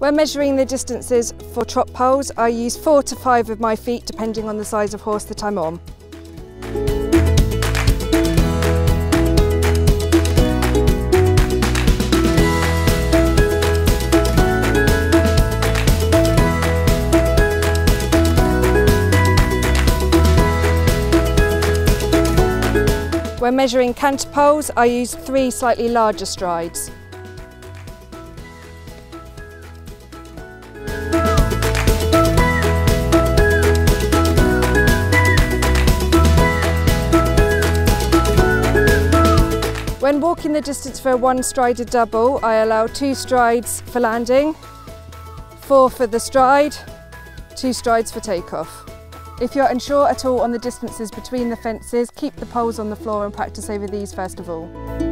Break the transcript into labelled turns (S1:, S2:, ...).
S1: When measuring the distances for trot poles, I use 4 to 5 of my feet depending on the size of horse that I'm on. When measuring canter poles, I use 3 slightly larger strides. When walking the distance for a one-strided double, I allow 2 strides for landing, 4 for the stride, 2 strides for takeoff. If you're unsure at all on the distances between the fences, keep the poles on the floor and practice over these first of all.